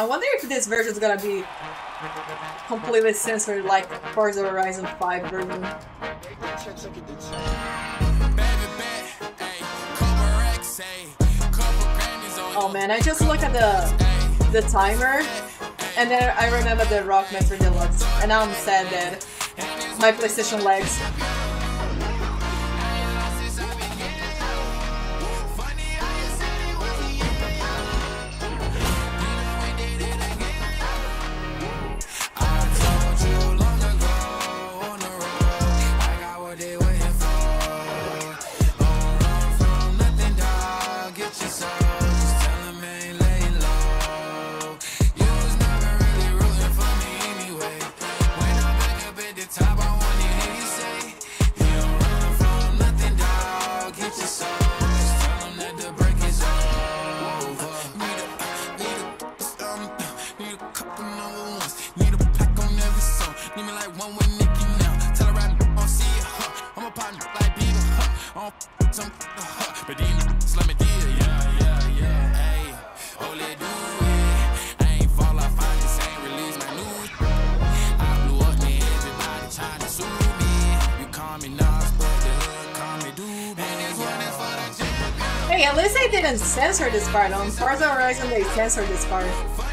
I wonder if this version is gonna be completely censored like Forza Horizon 5 version. Oh man, I just looked at the timer, and then I remember the Rockmaster Deluxe, and now I'm sad that my PlayStation lags. Hey, at least they didn't censor this part. On Forza Horizon, they censored this part.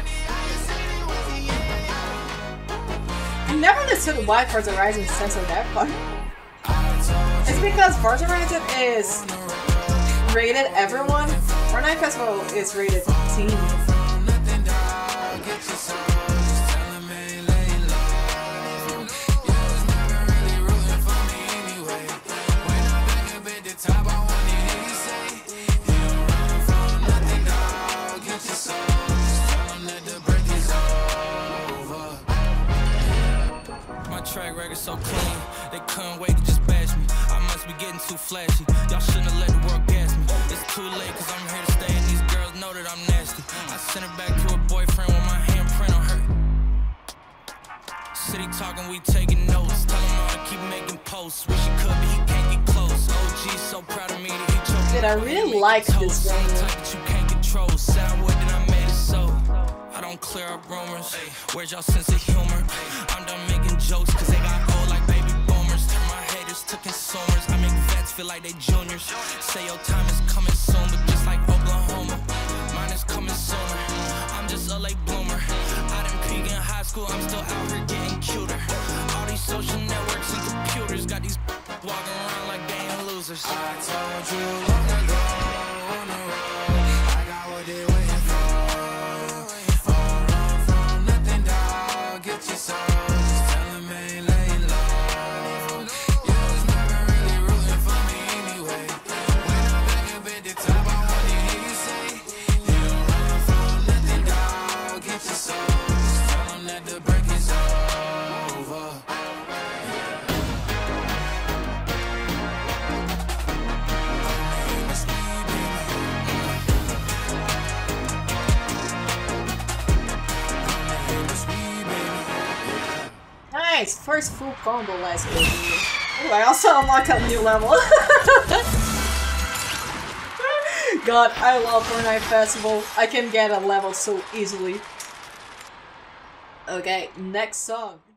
I never understood why Forza Horizon censored that part. It's because Forza Horizon is rated everyone. Fortnite Festival is rated teen. Track record so clean, they couldn't wait to just bash me. I must be getting too flashy. Y'all shouldn't have let the world gas me. It's too late cause I'm here to stay and these girls know that I'm nasty. I sent her back to her boyfriend with my handprint on her. City talking, we taking notes. Tell him all to keep making posts. Wish he could, but he can't get close. OG so proud of me that he choked. Dude, I really like this game. You can't control. Said I would, then I made it so. I don't clear up rumors. Where's y'all sense of humor? I'm done making jokes cause they got old like baby boomers. Turn my haters to consumers. I make vets feel like they juniors. Say your time is coming soon, but just like Oklahoma, mine is coming sooner. I'm just a late bloomer. I didn't peak in high school, I'm still out here getting cuter. All these social networks and computers got these walking around like they ain't losers. I told you long ago on the road, I got what they waiting for. Get your soul, just tell him ain't laying low. You was never really rooting for me anyway. When I'm back up at the top, I wanna hear you say, you don't run from nothing, dog. Get your soul, just tell him that the break is over. Nice! First full combo last week. Oh, I also unlocked a new level. God, I love Fortnite Festival. I can get a level so easily. Okay, next song.